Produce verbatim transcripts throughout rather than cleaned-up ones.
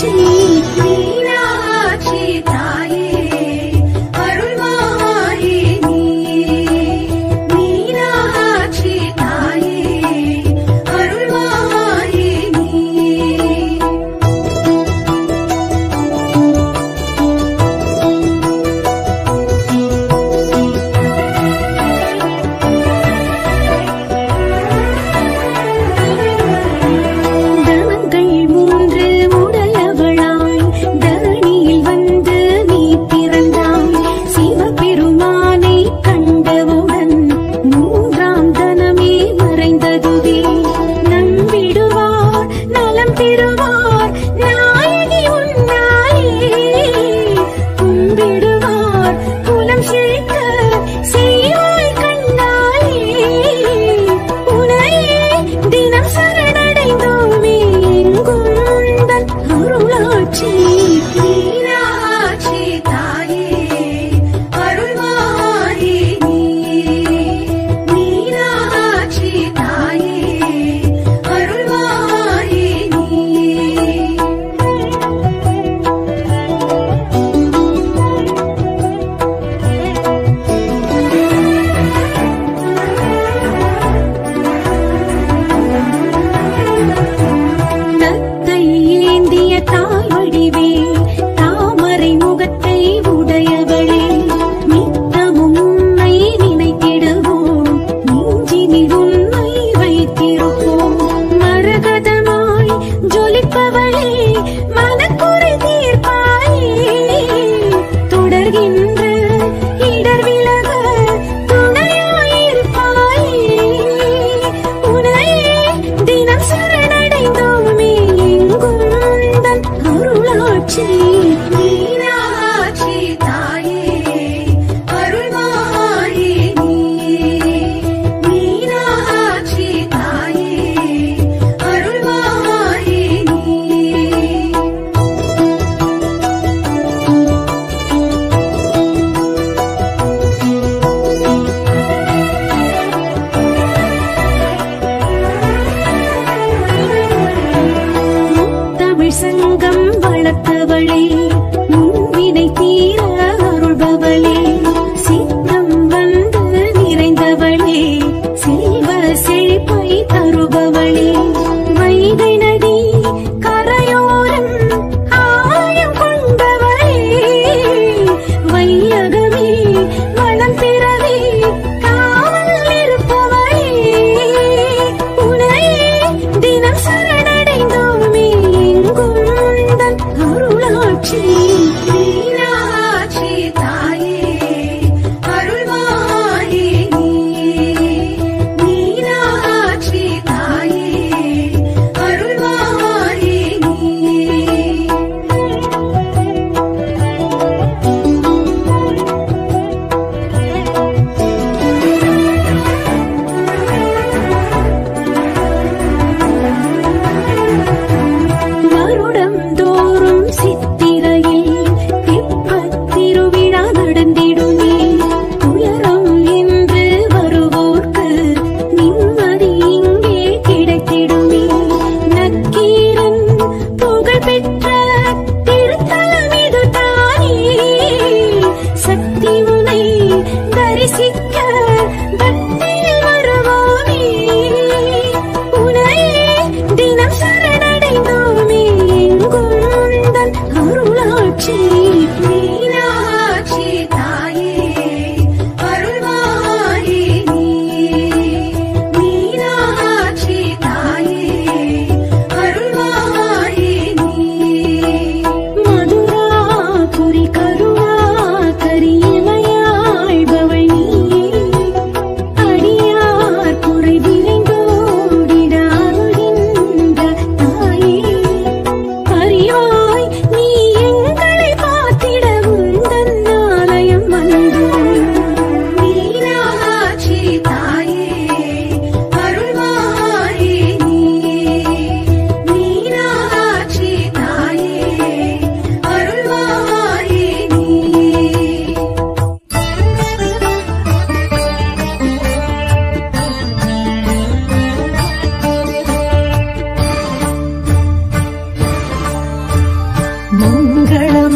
She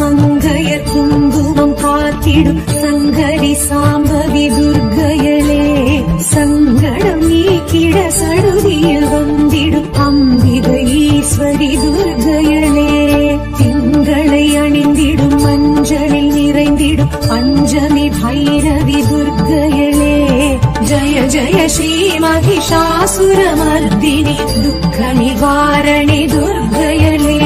மங்கையர் குங்குமம் காத்திடும் சங்கரி சாம்பவி துர்க்கையளே, சங்கடம் நீக்கிட சடுதியில் வந்திடும் அம்பிகை ஈஸ்வரி துர்க்கையளே, திங்களை அணிந்திடும் மஞ்சளில் நிறைந்திடும் பஞ்சமி பைரவி துர்க்கையளே, ஜய ஜய ஸ்ரீ மகிஷாசுரமர்தினி துக்க நிவாரணி துர்க்கையளே.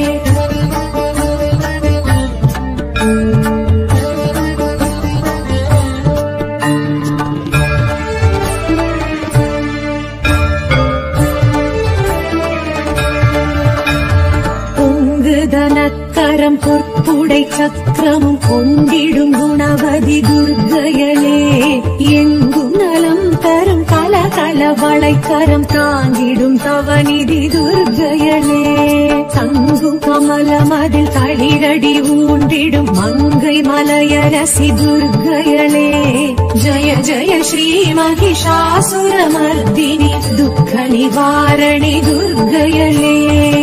தனக்கரம் பொற்புடை சக்கரமும் கொண்டிடும் குணவதி துர்க்கையளே, எங்கும் நலம் தரும் கல கல வளைக்கரம் தாங்கிடும் தவநிதி துர்க்கையளே, தங்கும் கமலம் அதில் தளிரடி ஊண்டிடும் மங்கை மலையரசி துர்க்கையளே, ஜய ஜய ஸ்ரீ மகிஷாசுரமர்தினி துக்க நிவாரணி துர்க்கையளே.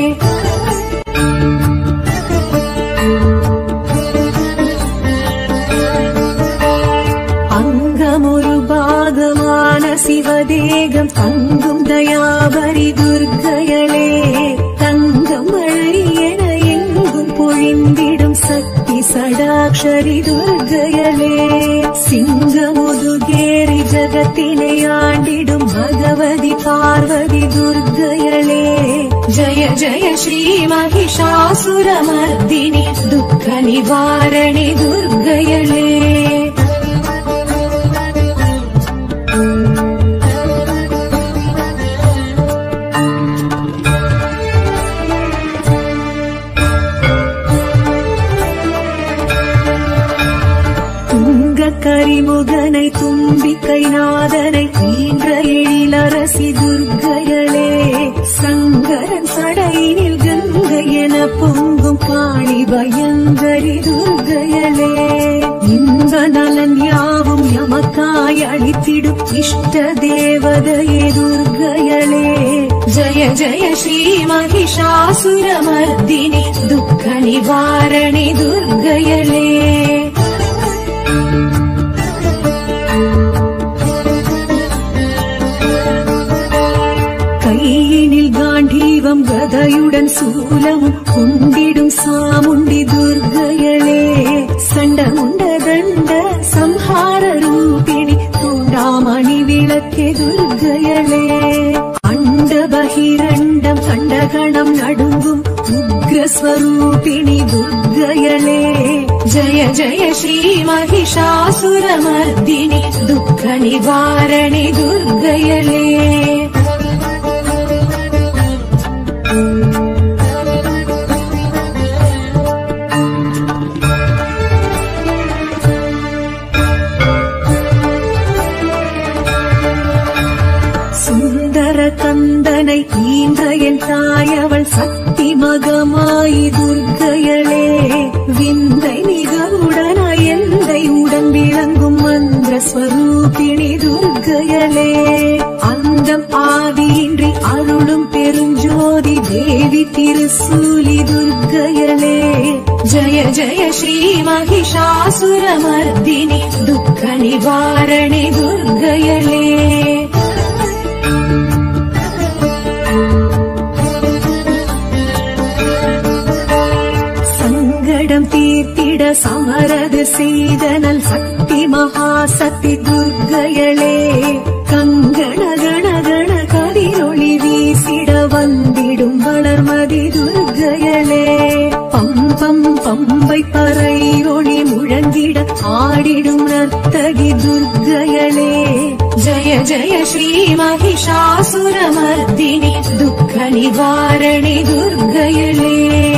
சிவதேகம் தங்கும் தயாபரி துர்க்கையளே, தங்கம் மழை என எங்கும் பொழிந்திடும் சக்தி சடாக்ஷரி துர்க்கையளே, சிங்கமுதுகேரி ஜகத்தினை ஆண்டிடும் பகவதி பார்வதி துர்க்கையளே, ஜய ஜய ஸ்ரீ மகிஷாசுரமர்தினி துக்க நிவாரணி துர்க்கையளே. கரிமுகனை தும்பிக்கை நாதனை ஈன்ற எழிலரசி துர்க்கையளே, சங்கரன் சடையினில் கங்கை என பொங்கும் காளி பயங்கரி துர்க்கையளே, இன்ப நலன் யாவும் எமக்காய் அளித்திடும் இஷ்ட தேவதையே துர்க்கையளே, ஜய ஜய ஸ்ரீ மகிஷாசுரமர்தினி துக்க நிவாரணி துர்க்கையளே. கையினில் காண்டீவம் கதையுடன் சூலமும் கொண்டிடும் சாமுண்டி துர்க்கையளே, சண்டமுண்ட தண்ட சம்ஹார ரூபிணி தூண்டாமணி விளக்கே துர்க்கையளே, அண்ட பகிரண்டம் கண்டகணம் நடுங்கும் உக்ரஸ்வரூபிணி துர்க்கையளே, ஜய ஜய ஸ்ரீ மகிஷாசுரமர்தினி துக்க நிவாரணி துர்க்கையளே. சுந்தர கந்தனை ஈன்ற என் தாயவள் சக்தி மகமாயி துர்க்கையளே, விந்தை மிகவுடனாய் எந்தை உடன் விளங்கும் மந்திர ஸ்வரூபிணி துர்க்கையளே, அந்தம் ஆதியின்றி அருளும் பெருஞ்சோதி தேவி திருசூலி துர்க்கையளே, ஜய ஜய ஸ்ரீ மகிஷாசுரமர்தினி துக்க நிவாரணி துர்க்கையளே. சங்கடம் தீர்த்திட சமரது செய்தனல் சக்தி மகாசக்தி துர்க்கையளே, கங்கண கண கண கதிரொளி வீசிட வந்திடும் வளர்மதி துர்க்கையளே, பம்பம் பம்பை பறை ஒளி முழங்கிட ஆடிடும் நர்த்தகி துர்க்கையளே, ஜய ஜய ஸ்ரீ மகிஷாசுரமர்தினி துக்க நிவாரணி துர்க்கையளே.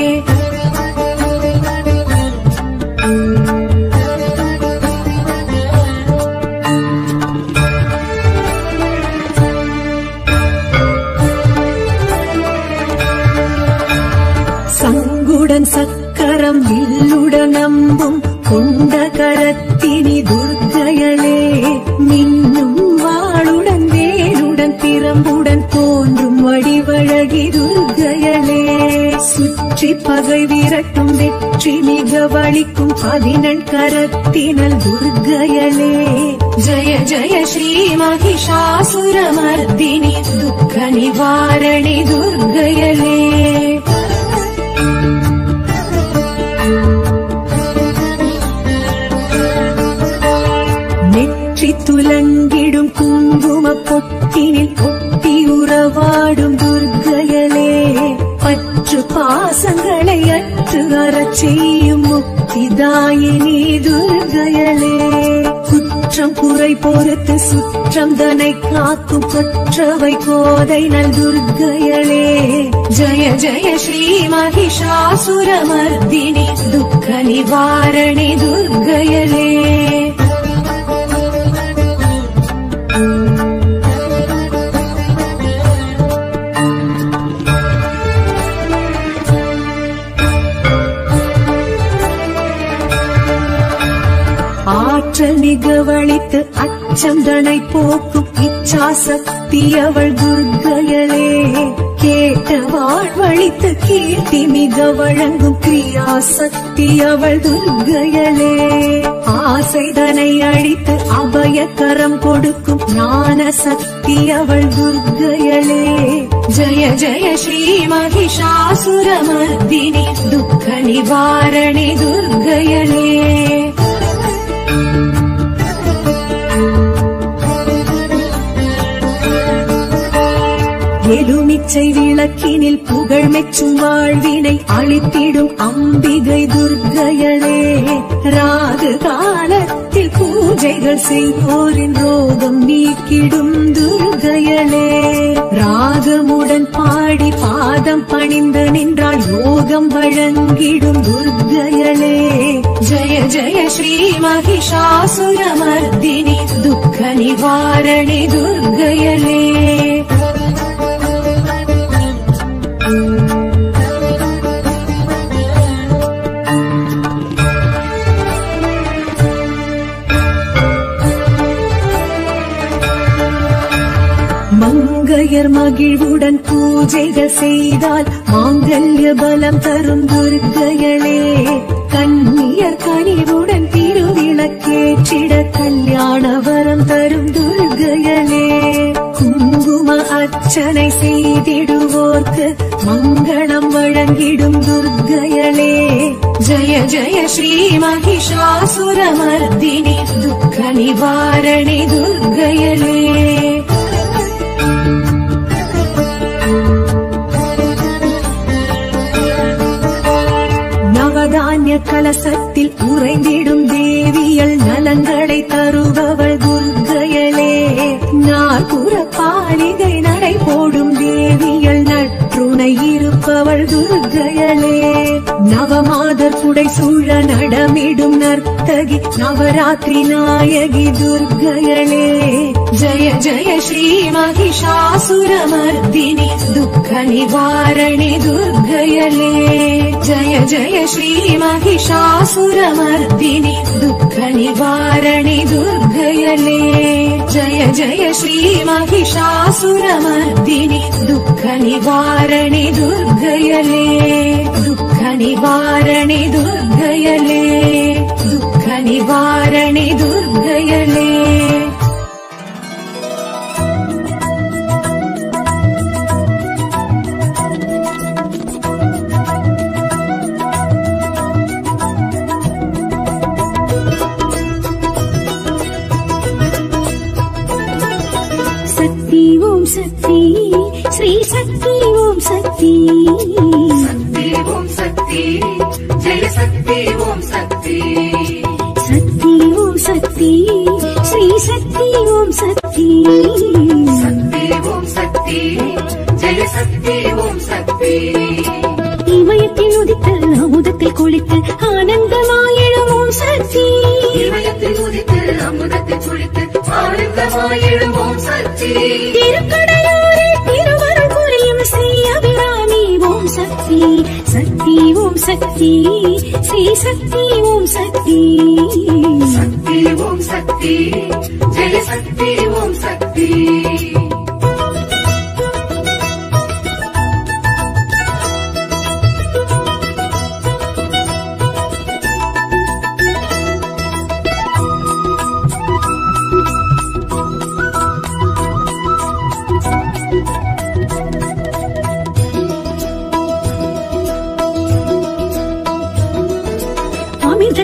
சங்குடன் சக்கரம் வில்லுடன் நம்பும் கொண்ட கரத்தினி துர்க்கையளே, மின்னும் வாளுடன் வேலுடன் திறம்புடன் தோன்றும் வடிவழகி துர்க்கையளே, சுற்றி பகை விரட்டும் வெற்றி மிக வலிக்கும் பதினெண் கரத்தினல் துர்க்கையளே ஜய ஜய ஸ்ரீ மகிஷாசுரமர்தினி துக்க நிவாரணி துர்க்கையளே நெற்றி துலங்கிடும் குங்கும பொட்டினில் ஒட்டி உறவாடும் துர்க்கையளே பற்று பாசங்களை அற்று அறச் செய்யும் முக்திதாயினி துர்க்கையளே குற்றம் குறை பொறுத்து சுற்றம் தனை காக்கும் கொற்றவை கோதை நல் துர்க்கையளே ஜய ஜய ஸ்ரீ மகிஷாசுரமர்தினி துக்க நிவாரணி துர்க்கையளே ஆற்றல் மிகவழித்து அச்சம் தனை போக்கும் இச்சா சக்தி அவள் துர்க்கையளே கேட்ட வாழ்வழித்து கீர்த்தி மிக வழங்கும் கிரியா சக்தி அவள் துர்க்கையளே ஆசை தனை அழித்து அபயக்கரம் கொடுக்கும் ஞான சக்தி அவள் துர்க்கையளே ஜய ஜய ஸ்ரீ மகிஷாசுரமர்தினி துக்க நிவாரணி துர்க்கையளே எலுமிச்சை விளக்கினில் புகழ் மெச்சும் வாழ்வினை அளித்திடும் அம்பிகை துர்க்கையளே ராகு காலத்தில் பூஜைகள் செய்வோரின் ரோகம் நீக்கிடும் துர்க்கையளே ராகமுடன் பாடி பாதம் பணிந்து நின்றால் யோகம் வழங்கிடும் துர்க்கையளே ஜய ஜய ஸ்ரீ மகிஷாசுரமர்தினி துக்க நிவாரணி துர்க்கையளே மங்கையர் மகிழ்வுடன் பூஜைகள் செய்தால் மாங்கல்ய பலம் தரும் துர்க்கையளே கன்னியர் கனிவுடன் திருவிளக்கேற்றிட கல்யாண வரம் தரும் துர்க்கையளே குங்கும அர்ச்சனை செய்திடுவோர்க்கு மங்களம் வழங்கிடும் துர்க்கையளே ஜய ஜய ஸ்ரீ மகிஷாசுரமர்தினி துக்க நிவாரணி துர்க்கையளே நவதானிய கலசத்தில் உறைந்திடும் தேவியல் நலங்களை தருபவள் துர்க்கையளே நாற்புற பாலிகை நடை போடும் தேவியல் நற்றுணை இருப்பவள் துர்க்கையளே நவமாதர் குடை சூழ நடமிடும் நர்த்தகி நவராத்திரி நாயகி துர்க்கையளே ஜய ஜய ஸ்ரீ மகிஷாசுரமர்தினி துக்க நிவாரணி துர்க்கையளே ஜய ஜய ஸ்ரீ மகிஷாசுரமர்தினி துக்க நிவாரணி துர்க்கையளே ஜய ஜய ஸ்ரீ மகிஷாசுரமர்தினி துக்க நிவாரணி துர்க்கையளே துக்க நிவாரணி துர்க்கையளே துக்க நிவாரணி துர்க்கையளே சக்தி ஸ்ரீ சக்தி ஓம் சக்தி சக்தி ஓம் சக்தி ஜெய சக்தி ஓம் சக்தி சக்தி ஓம் சக்தி ஸ்ரீ சக்தி ஓம் சக்தி சக்தி ஓம் சக்தி ஜெய சக்தி ஓம் சக்தி இமயத்தில் உதித்த அமுதத்தில் குளித்து ஆனந்தமாயிடும் ஓம் சக்தி இமயத்தில் உதித்து அமுதத்தில் குளித்து ஆனந்தமாயிடும் ஓம் சக்தி திருக்கடையூரில் திருவருள் புரியும் ஸ்ரீ அபிராமி ஓம் சக்தி சக்தி ஓம் சக்தி ஸ்ரீ சக்தி ஓம் சக்தி சக்தி ஓம் சக்தி ஜெய சக்தி ஓம் சக்தி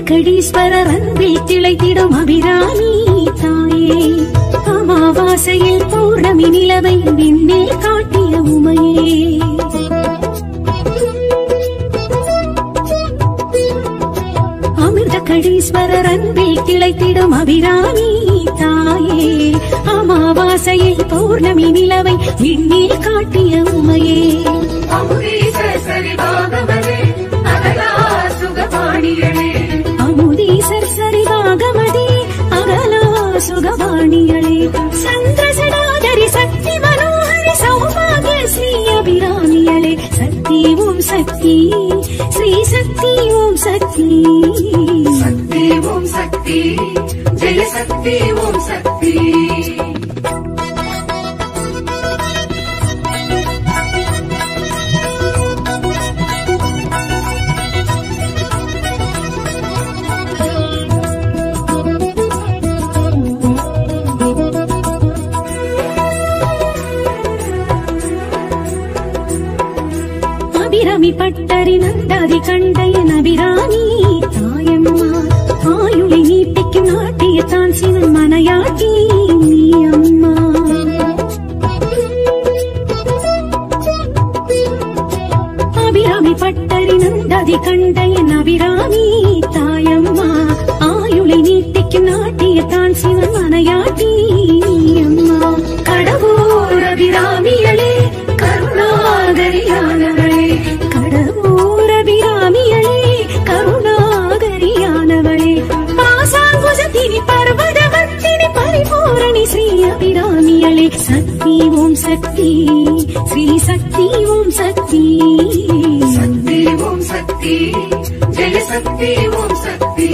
அமிர்தகடீஸ்வரர் அன்பில் திளைத்திடும் அபிராமி தாயே அமாவாசையில் பௌர்ணமி நிலவை விண்ணில் காட்டிய உமையே அமிர்தகடீஸ்வரர் அன்பில் திளைத்திடும் அபிராமி தாயே அமாவாசையில் பௌர்ணமி நிலவை விண்ணில் காட்டிய உமையே அமுதீசர் சரிவாகமதே அகலா சுகபாணிகளே அமுதீசர் சரிவாகமதே அகலா சுகபாணிகளே சந்திரசடாதரி சக்தி மனோஹரி சௌபாகிய ஸ்ரீ அபிராமிகளே சக்தி ஓம் சக்தி ஸ்ரீ சக்தி ஓம் சக்தி சக்தி ஓம் சக்தி ஜெய சக்தி ஓம் சக்தி அபிராமி பட்டரி நந்தாதி கண்டையன் அபிராமி தாயம்மா ஆயுளை நீட்டிக்கும் நாட்டிய தான் சிவன் மனையாட்டி நீ அம்மா அபிராமி பட்டரி நந்தாதி கண்டையன் அபிராமி தாயம்மா ஆயுளை நீட்டிக்கும் நாட்டிய தான் சிவன் மனையாட்டி நீ அம்மா கடவுள் அபிராமிகளே கருணாகரியானவளே கடவுள் அபிராமிகளே கருணாகரியானவளே பாசாங்குசத்தினி பர்வதவர்த்தினி பரிபூரணி ஸ்ரீ அபிராமிகளே சக்தி ஓம் சக்தி ஸ்ரீ சக்தி ஓம் சக்தி சக்தி ஓம் சக்தி ஜெய சக்தி ஓம் சக்தி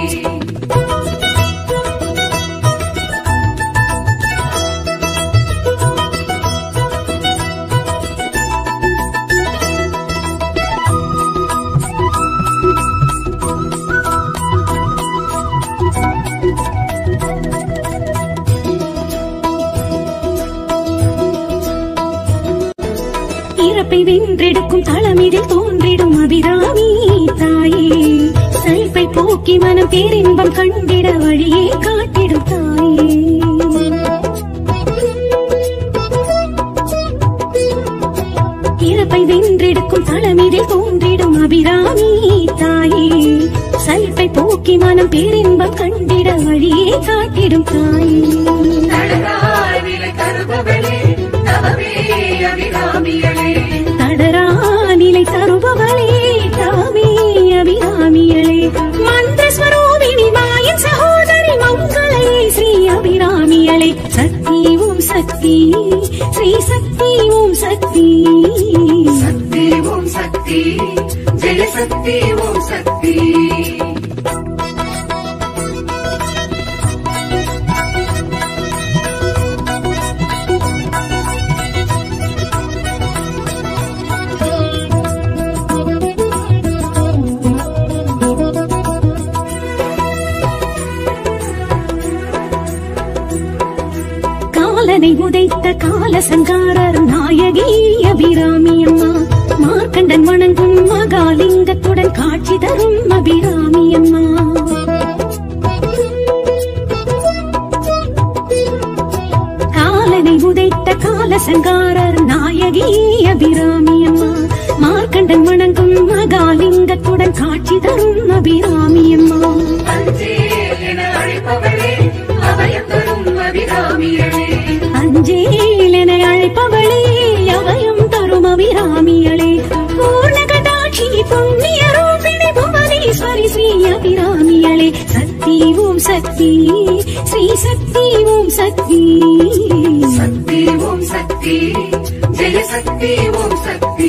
இறப்பை வென்றெடுக்கும் தளமிதில் தோன்றிடும் அபிராமி தாயே சைப்பை போக்கி மனம் பேரின்பம் கண்டிட வழியே காட்டிடும் தாயே இறப்பை வென்றெடுக்கும் தளமிதில் தோன்றிடும் அபிராமி தாயே சைப்பை போக்கி மனம் பேரின்பம் கண்டிட வழியே காட்டிடும் தாயே தடராய் நிலை தருபவளே தவமே அபிராமிகளே தடரா நிலை தருபவளே தாமே அபிராமிகளே மந்திரஸ்வரூபிணி மாயின் சகோதரி மங்களே ஸ்ரீ அபிராமிகளே சக்தி ஓம் சக்தி ஸ்ரீ சக்தி ஓம் சக்தி சக்தி ஓம் சக்தி ஜெய சக்தி ஓம் சக்தி காலனை உதைத்த கால சங்காரர் நாயகி அபிராமி அம்மா மார்க்கண்டன் வணங்கும் மகாலிங்கத்துடன் காட்சி தரும் அபிராமி அம்மா காலனை உதைத்த கால சங்காரர் நாயகி அபிராமி அம்மா மார்க்கண்டன் வணங்கும் மகாலிங்கத்துடன் காட்சி தரும் அபிராமி அம்மா அஞ்சேல் என அழைப்பவளே அபயம் தரும் அபிராமிகளே அஞ்சேல் என அழைப்பவளே அபயம் தரும் அபிராமிகளே பூர்ணகடாட்சி புண்ணிய ரூபிணி புவனேஸ்வரி ஸ்ரீ அபிராமிகளே சக்தி ஓம் சக்தி ஸ்ரீ சக்தி ஓம் சக்தி சக்தி ஓம் சக்தி ஜெய சக்தி ஓம் சக்தி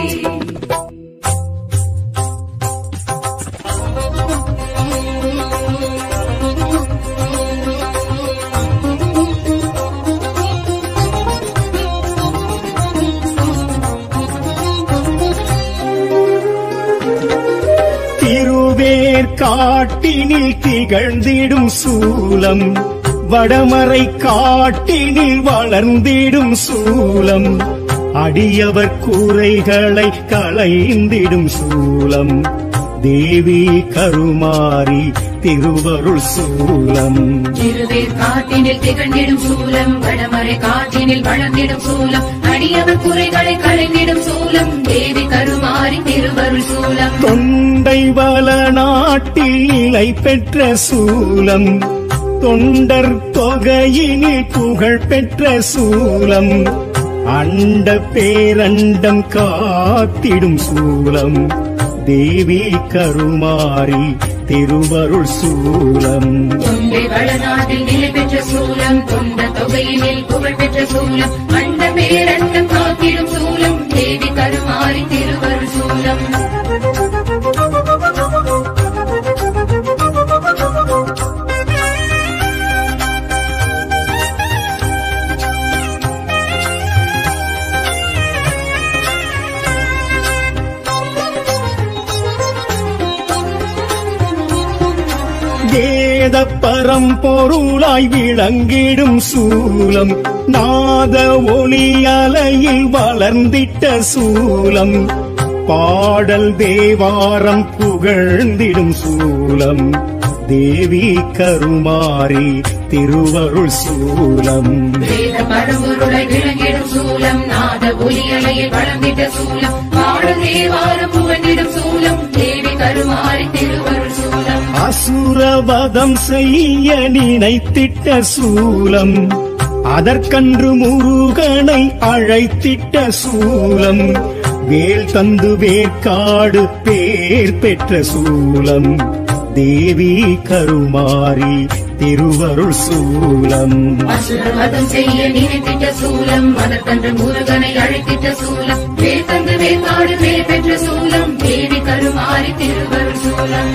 காட்டினில் திகழ்ந்திடும் சூலம் வடமறை காட்டினில் வளர்ந்திடும் சூலம் அடியவர் கூரைகளை களைந்திடும் சூலம் தேவி கருமாரி திருவருள் சூலம். திருவேற் காட்டினில் திகழ்ந்திடும் சூலம், வடமறை காற்றினில் வளர்ந்திடும் சூலம், அடியவர் குறைகளை களைந்திடும் சூலம், தேவி கருமாரி திருவருள் சூலம். தொண்டை வள நாட்டில் நிலை பெற்ற சூலம், தொண்டர் தொகையினில் புகழ் பெற்ற சூலம், அண்ட பேரண்டம் காத்திடும் சூலம், தேவி கருமாரி திருவருள் சூலம். தொண்டை வளநாட்டில் நிலை பெற்ற சூலம், தொண்ட தொகையினில் புகழ் பெற்ற சூலம், அண்ட பேரண்டம் காத்திடும் சூலம், தேவி கருமாரி திருவருள் சூலம். வேத பரம்பொருளாய் விளங்கிடும் சூலம், நாத ஒளி அலையில் வளர்ந்திட்ட சூலம், பாடல் தேவாரம் புகழ்ந்திடும் சூலம், தேவி கருமாரி திருவருள் சூலம். வேத பரம்பொருளாய் விளங்கிடும் சூலம், நாத ஒளி அலையில் வளர்ந்திட்ட சூலம், பாடல் தேவாரம் புகழ்ந்திடும் சூலம், தேவி கருமாரி திருவருள் சூலம். அசுரவதம் செய்ய நினைத்திட்ட சூலம், அதற்கன்று முருகனை அழைத்திட்ட சூலம், வேல் தந்து வேற்காடு பேர் பெற்ற சூலம், தேவி கருமாரி திருவருள் சூலம். அசுரவதம் செய்ய நினைத்திட்ட சூலம், அதற்கன்று முருகனை அழைத்திட்ட சூலம், வேல் தந்து வேற்காடு பேர் பெற்ற சூலம், தேவி கருமாரி திருவருள் சூலம்.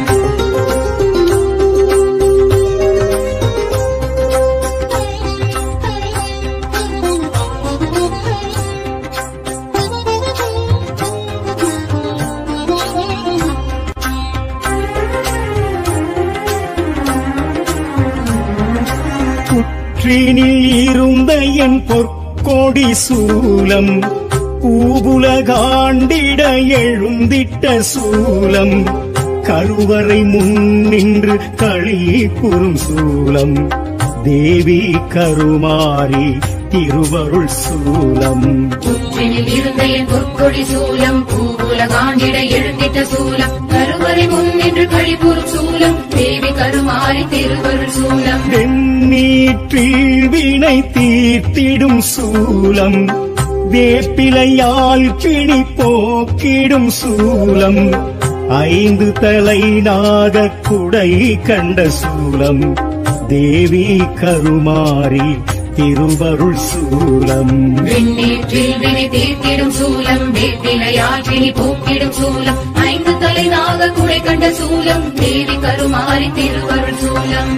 புற்றினில் இருந்த என் பொற்கொடி சூலம், பூவுலகாண்டிட எழுந்திட்ட சூலம், கருவறை முன்னின்று களி கூறும் சூலம், தேவி கருமாரி திருவருள் சூலம். புற்றினில் இருந்த என் பொற்கொடி சூலம், பூவுலகாண்டிட எழுந்திட்ட சூலம், கருவறை முன்னின்று கழிபுறும் சூலம், தேவி கருமாரி திருவருள் சூலம். வெண்ணீற்றில் வினை தீர்த்திடும் சூலம், வேப்பிலையால் பிணி போக்கிடும் சூலம், ஐந்து தலை நாக குடை கண்ட சூலம், தேவி கருமாரி திருவருள் சூலம். வெண்ணீற்றில் வினை தீர்த்திடும் சூலம், வேப்பிலையால் பிணி போக்கிடும் சூலம், ஐந்து தலை நாக குடை கண்ட சூலம், தேவி கருமாரி திருவருள் சூலம்.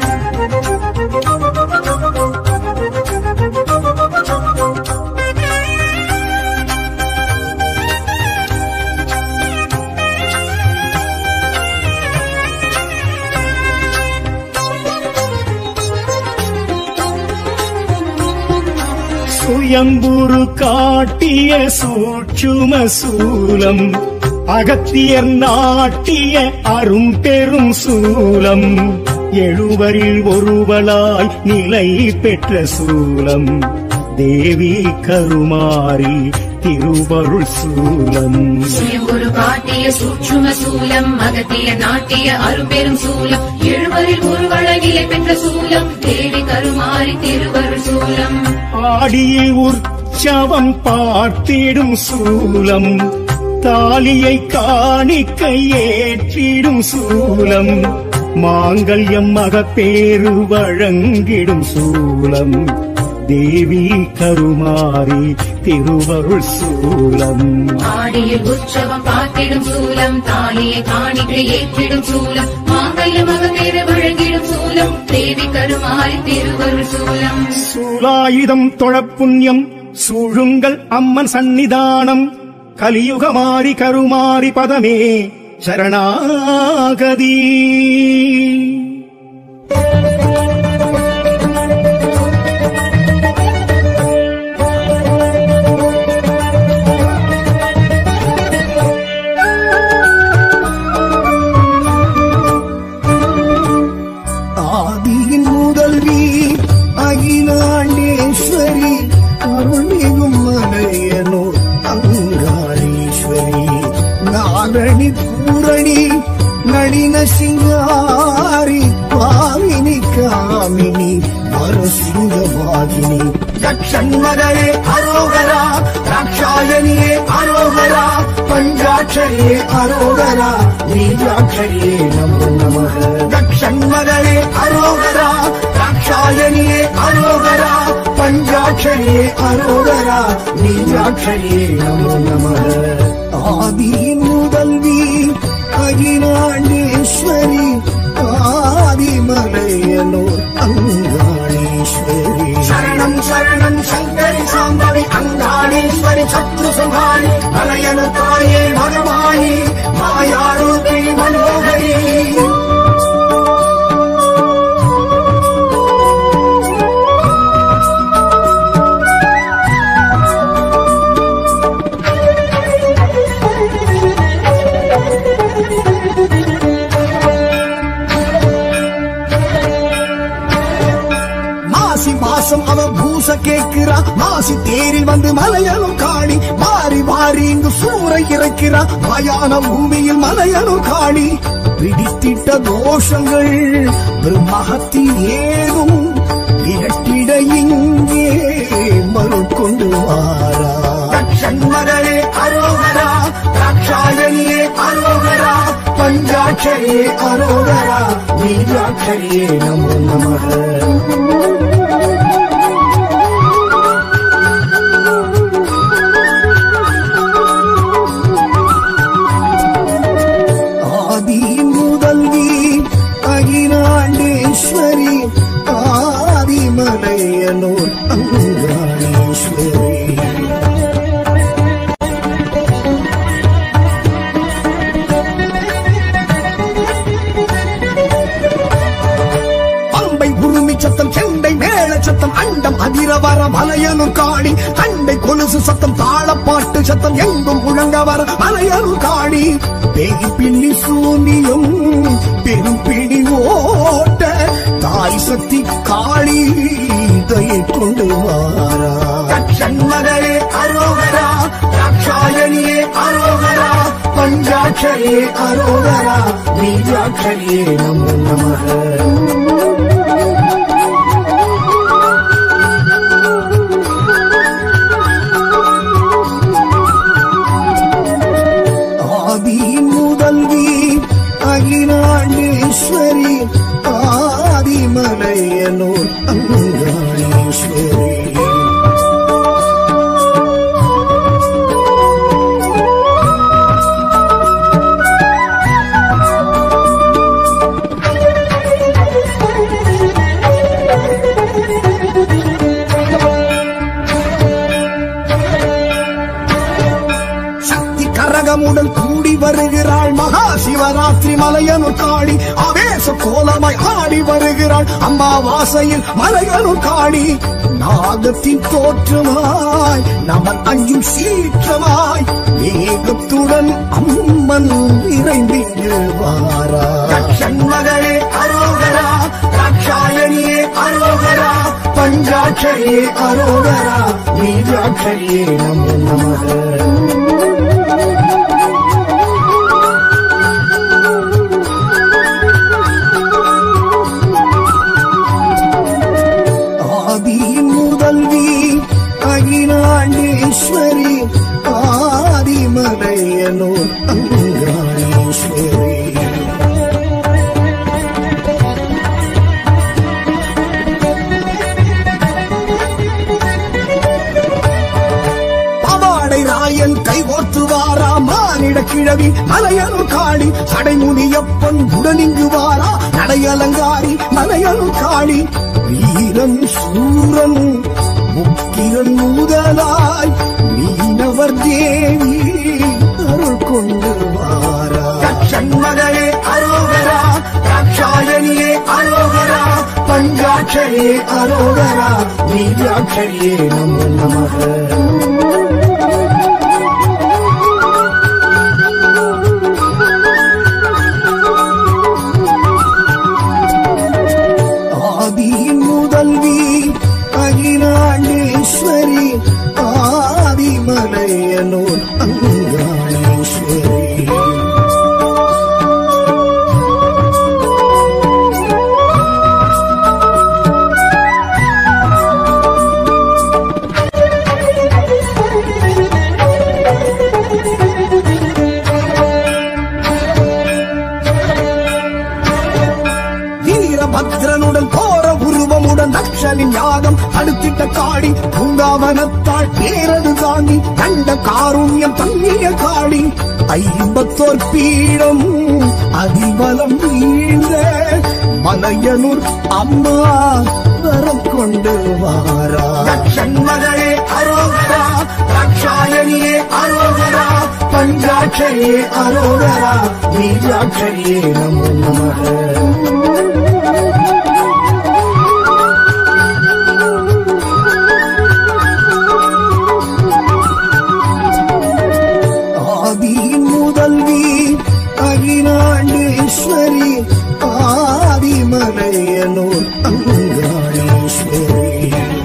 சுயம்புரு காட்டிய சூட்சும சூலம், அகத்தியர் நாட்டிய அரும் பெரும் சூலம், எழுவரில் ஒருவளாய் நிலை பெற்ற சூலம், தேவி கருமாரி திருவருள் சூலம். சுயம்புரு காட்டிய சூட்சும சூலம், அகத்திய நாட்டிய அரும்பெரும் சூலம், எழுவரில் ஒருவளாய் நிலை பெற்ற சூலம், தேவி கருமாரி திருவருள் சூலம். ஆடியில் உற்சவம் பார்த்திடும் சூலம், தாலியை காணிக்கை ஏற்றிடும் சூலம், மாங்கல்யம் மகப்பேறு வழங்கிடும் சூலம், தேவி கருமாரி திருவருள் சூலம். ஆடியில் உற்சவம் பார்த்திடும் சூலம், தாலியை காணிக்கை ஏற்றிடும் சூலம், மாங்கல்யம் மகப்பேறு வழங்கிடும் சூலம், தேவி கருமாரி திருவருள் சூலம். சூலாயுதம் தொழப்புண்ணியம் சூழுங்கள் அம்மன் சந்நிதானம், கலியுகமாரி கருமாரி பதமே சரணாகதி. தரணி பூரணி நளின சிங்காரி பாவினி காமினி வரசிங்கவாகினி யக்ஷன்மகளே அரோகரா ராட்சாயணியே அரோகரா பஞ்சாட்சரியே அரோகரா நீஜாட்சரியே நமோ நமः யக்ஷன்மகளே அரோகரா ராட்சாயணியே அரோகரா பஞ்சாட்சரியே அரோகரா நீஜாட்சரியே நமோ நமः ஆதியின் முதல்வி அகிலாண்டேஸ்வரி ஆதிமலையனூர் அங்காளேஸ்வரி சரணம் சரணம் சங்கரி சாம்பவி அங்காளேஸ்வரி சத்ரு சுகாரி மலையனு தாயே பகவானி மாயாரூபி மனோகரி அவ பூச கேட்கிறா மாசி தேரில் வந்து மலையனும் காணி மாறி மாறி இங்கு சூறை இறக்கிறா மயான பூமியில் மலையனும் காணி பிடித்திட்ட தோஷங்கள் பிரம்மஹத்தி ஏதும் இரட்டிட இங்கே மறுக்கொண்டு வாரா யக்ஷன்மகளே அரோகரா ராட்சாயணியே அரோகரா பஞ்சாட்சரியே அரோகரா நீஜாட்சரியே நமோ நமः அகிலாண்டேஸ்வரி ஆதிமலையனூர் அங்காளேஸ்வரி பம்பை உருமி சத்தம் செண்டை மேள சத்தம் அண்டம் அதிரவர மலையனூர் காணி கண்டை கொலுசு சத்தம் தாளப்பாட்டு சத்தம் எங்கும் முழங்க வர மலையனூர் காணி பேய் பின்னி சூனியும் பெரும் பிடி ஓட்ட தாய் சக்தி காளி தயை கொண்டு வாரா யக்ஷன்மகளே அரோகரா ராட்சாயணியே அரோகரா பஞ்சாட்சரியே அரோகரா நீஜாட்சரியே நமோ நமः அகிலாண்டேஸ்வரி ஆதிமலையனூர் அங்காளேஸ்வரி கரகமுடன் கூடி வருகிறாள் மகா சிவராத்திரி மலையனூர் காளி ஆவேச கோலமாய் ஆடி வருகிறாள் அம்மாவாசையில் மலையனூர் காளி நாகத்தின் தோற்றமாய் நமன் அஞ்சும் சீற்றமாய் ஏகத்துடன் அம்மன் நிறைந்திங்கு வாரா யக்ஷன்மகளே அரோகரா ராட்சாயணியே அரோகரா பஞ்சாட்சரியே அரோகரா நீஜாட்சரியே நமோ நமः அகிலாண்டேஸ்வரி ஆதிமலையனூர் அங்காளேஸ்வரி பவாடை ராயன் கைகோர்த்து வாரா மானிட கிழவி மலையனூர் காளி சடைமுனியப்பன் உடனிங்கு வாரா நடையலங்காரி மலையனூர் காளி வீரன் சூரன் முக்கிரன் முதலாய் மீனவர் தேவி அருள் கொண்டு வாரா யக்ஷன்மகளே அரோகரா ராட்சாயணியே அரோகரா பஞ்சாட்சரியே அரோகரா நீஜாட்சரியே நமோ நமः ஆதியின் முதல்வி அகிலாண்டேஸ்வரி ஆதிமலையனூர் அங்காளேஸ்வரி ஈசனின் யாகம் அடுத்திட்ட காடி பூங்காவனத்தாள் பேரது தாண்டி கண்ட காருண்யம் தங்கிய காடி ஐம்பத்தோர் பீடம் அதிபலம் வீழ்ந்த மலையனூர் அம்மா வரம் கொண்டு வாரா சண்மகளே அரோகரா தாட்சாயணியே அரோகரா பஞ்சாட்சரியே அரோகரா நீஜாட்சரியே நமோ நமः அகிலாண்டேஸ்வரி ஆதிமலையனூர் அங்காளேஸ்வரி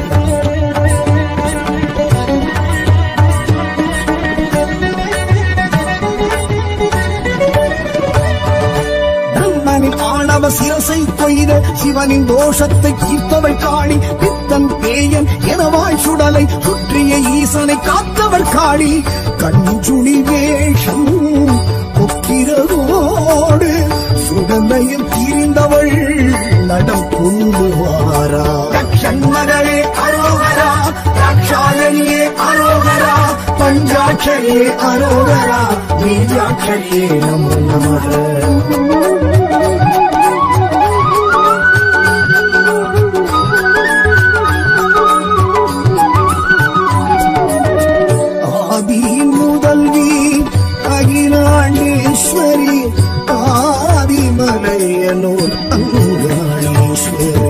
பிரம்மனின் ஆணவ சிரசை கொய்த சிவனின் தோஷத்தை தீர்த்தவள் காளி பித்தன் பேயன் எனவாய் சுடலை சுற்றிய ஈசனை காத்தவள் காளி கஞ்சுளி வேஷம் கொக்கிறதோடு சுடலையில் தீர்ந்தவள் நடம் கொண்டு வாரா சண்மகளே அரோகரா தாட்சாயணியே அரோகரா பஞ்சாட்சரியே அரோகரா நீஜாட்சரியே நமோ நமः அகிலாண்டேஸ்வரி ஆதிமலையனூர் அங்காளேஸ்வரி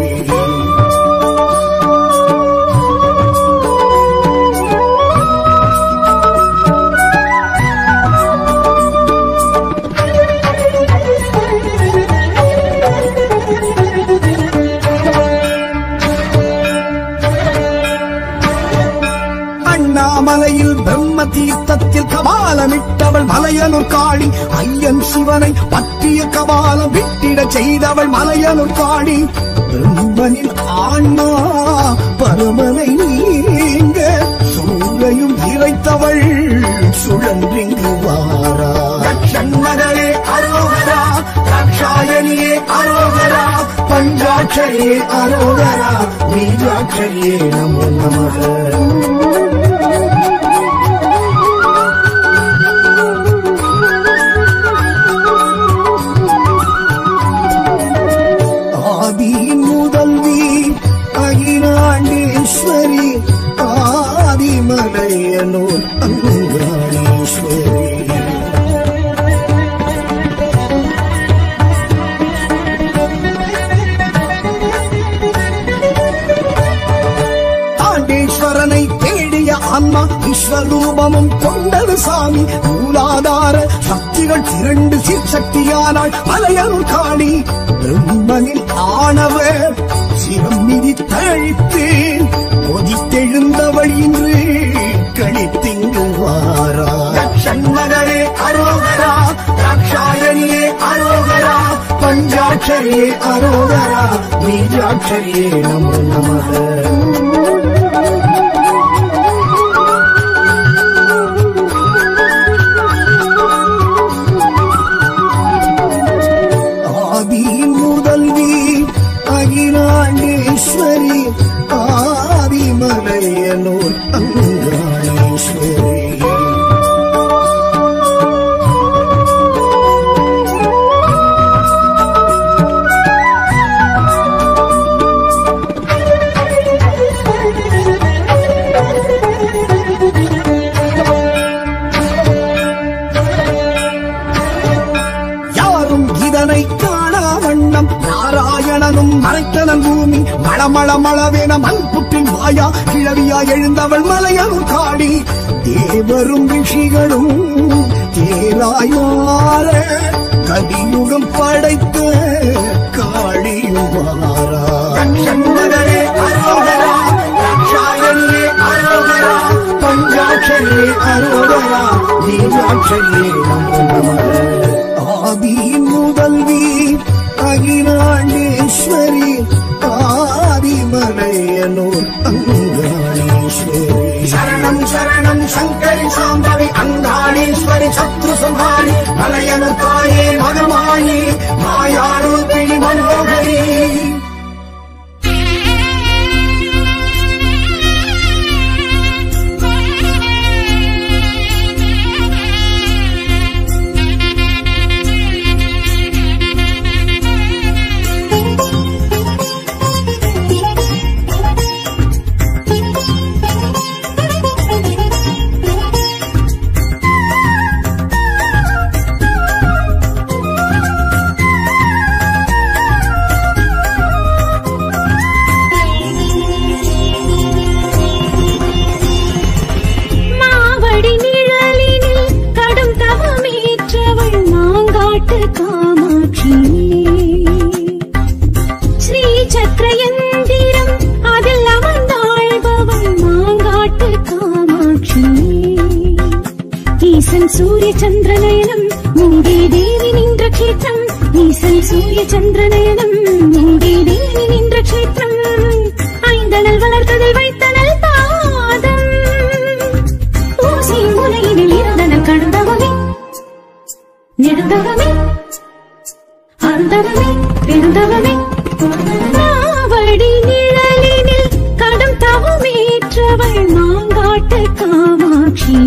அண்ணாமலையில் பிரம்ம தீர்த்தத்தில் கபாலமிட்டவள் மலையனூர் காளி ஐயன் சிவனை பற்றிய கபாலம் விட்டிட செய்தவள் மலையனூர் காளி பிரம்மனின் ஆன்மா பரமனை நீங்க சூரையும் இறைத்தவள் சுழன்றிங்கு வாரா சண்மகளே அரோகரா தாட்சாயணியே அரோகரா பஞ்சாட்சரியே அரோகரா நீஜாட்சரியே நமோ நமः அகிலாண்டேஸ்வரி ஆதிமலையனூர் அங்காளேஸ்வரி தாண்டேஸ்வரனை தேடிய ஆன்மா விஸ்வரூபமும் கொண்டது சாமி மூலாதார சக்திகள் இரண்டு சீர்சக்தியானாள் மலையனூர் காளி பிரம்மனின் ஆணவர் சிவம் மிதி தழித்து கொதித்தெழுந்தவள் இன்று கழித்திங்கு வாரா சண்மகளே அரோகரா தாட்சாயணியே அரோகரா பஞ்சாட்சரியே அரோகரா நீஜாட்சரியே நமோ நமः அகிலாண்டேஸ்வரி ஆதிமலையனூர் அங்காளேஸ்வரி யாரும் இதனை காணா வண்ணம் நாராயணனும் மறைத்தனன் பூமி மளமள மளவேன மண் புற்றின் வாயா கிழவியா எழுந்தவள் மலையனூர் காளி தேவரும் ரிஷிகளும் தேராய் மாற கலியுகம் படைத்த காளியும் வாரா சண்மகளே அரோகரா தாட்சாயணியே அரோகரா பஞ்சாட்சரியே அரோகரா நீஜாட்சரியே நமோ நமः ஆதியின் முதல்வி அகிலாண்டேஸ்வரி ஆதிமலையனூர் அங்காளேஸ்வரி சரணம் சரணம் சங்கரி சாம்பவி அங்காளேஸ்வரி சத்ரு சம்ஹாரி மலையனூர் தாயே மகமாயி மாயாரூபிணி மனோகரி மாங்காட்டு காமாட்சி ஸ்ரீ சக்கரயந்திரம் அதில் அமர்ந்தாழ்பவள் மாங்காட்டு காமாட்சி ஈசன் சூரிய சந்திரநயனம் மூடி தேவி நின்ற க்ஷேத்திரம் ஈசன் சூரிய சந்திரநயனம் மூடி தேவி நின்ற க்ஷேத்திரம் ஐந்தனல் வளர்த்ததில் வைத்தனல் பாதம் ஊசி முனையினில் இருந்தனல் கடந்தவமே நெடுந்தவமே அருந்தவமே பெருந்தவமே நாவடி நிழலினில் கடும் தவமேற்றவள் மாங்காட்டு காமாட்சி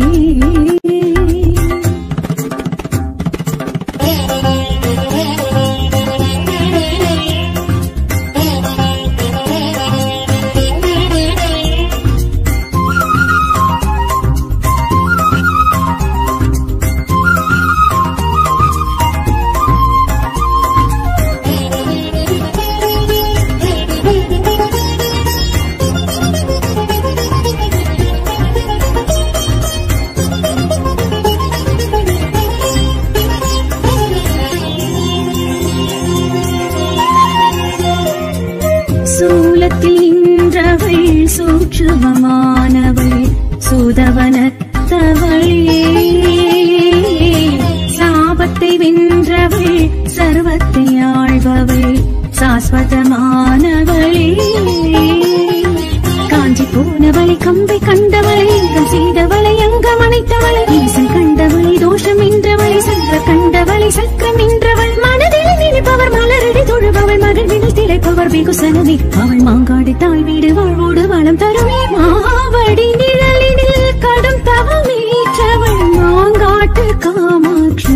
சூட்சுமமானவள் சுதவனத்தவளே சாபத்தை வென்றவள் சர்வத்தை ஆழ்பவள் சாஸ்வதமானவளே காஞ்சி போனவளை கம்பை கண்டவளை எங்கம் செய்தவளை அங்கம் அணைத்தவளை ஈசன் கண்டவளை தோஷம் என்றவளை சந்திர கண்டவளை சக்கரம் என்றவள் மனதில் நினைப்பவர் மலரடி தொழுபவள் மகிழ்வினில் திளைப்பவர் வெகுசனமே அவள் மாங்காடு தாய் வீடு வாழ்வோடு வளம் தருமே மாவடி நிழலினில் கடும் தவமேற்றவள் மாங்காட்டு காமாட்சி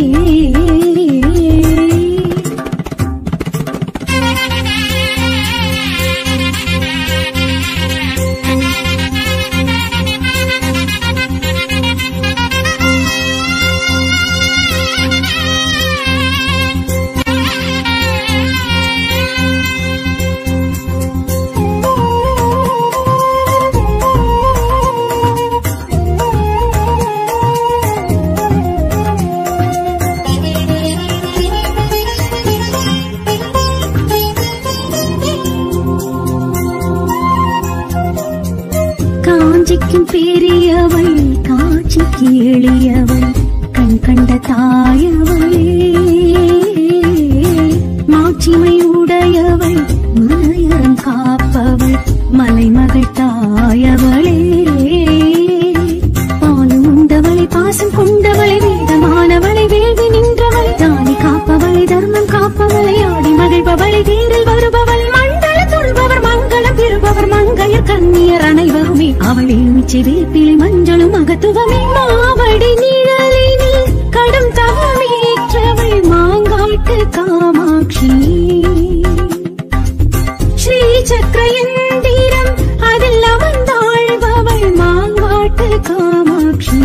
காஞ்சிக்கும் பெரியவள் காட்சிக்கு எளியவள் கண் கண்ட தாயவளே மாட்சிமை உடையவள் மலையரம் காப்பவள் மலைமகள் தாயவளே பாலும் உண்டவளை பாசம் கொண்டவளை வேதமானவளை வேள்வி நின்றவளை தானி காப்பவளை தர்மம் காப்பவளை ஆடி மகிழ்பவளை தேரில் வருபவள் மண்டல தொழுபவர் மங்களம் பெறுபவர் மங்கையர் கண்ணியர் அனைவருமே அவள் எலுமிச்சை வேப்பிலை மஞ்சளும் மகத்துவமே மாவடி நிழலினில் கடும் தவமேற்றவள் மாங்காட்டு காமாட்சி ஸ்ரீ சக்கரயந்திரம் அதில் அமர்ந்தாழ்பவள் மாங்காட்டு காமாட்சி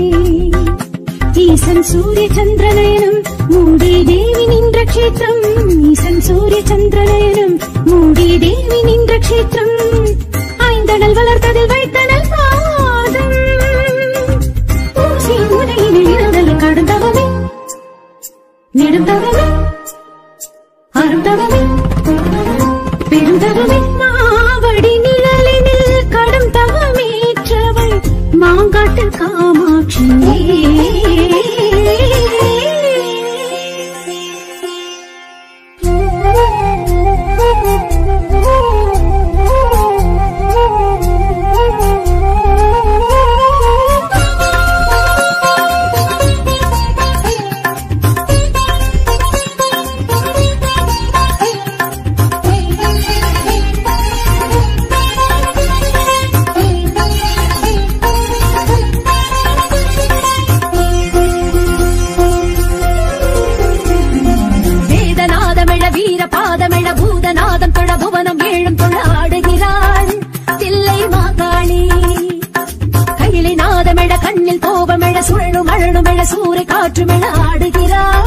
ஈசன் சூரிய சந்திரநயனம் மூடி தேவி நின்ற க்ஷேத்திரம் ஈசன் சூரிய சந்திரநயனம் மூடி தேவி நின்ற க்ஷேத்திரம் ஐந்தனல் வளர்த்ததில் வைத்தனல் பாதம் ஊசி முனையினில் இருந்தல் கடந்தவமே நெடுந்தவமே அருந்தவமே பெருந்தவமே மாவடி நிழலினில் கடும் தவமேற்றவள் மாங்காட்டு காமாட்சி சூறை காற்று மெள ஆடுகிறாள்